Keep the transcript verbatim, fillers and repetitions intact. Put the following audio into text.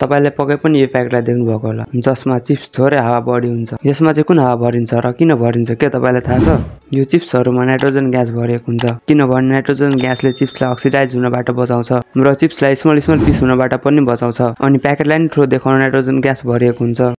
तपाईले पक्कै पनि यो प्याकेटलाई देख्नु भएको होला जसमा चिप्स थोरै हावा बढी हुन्छ। यसमा चाहिँ कुन हावा भरिन्छ र किन भरिन्छ के तपाईलाई थाहा छ? यो चिप्सहरुमा नाइट्रोजन ग्यास भरिएको हुन्छ किनभने नाइट्रोजन ग्यासले चिप्सलाई अक्सिडाइज हुनबाट बचाउँछ र चिप्सलाई स्मल स्मल पिस हुनबाट पनि बचाउँछ अनि प्याकेटलाई नि ठुलो देखाउन नाइट्रोजन ग्यास भरिएको हुन्छ।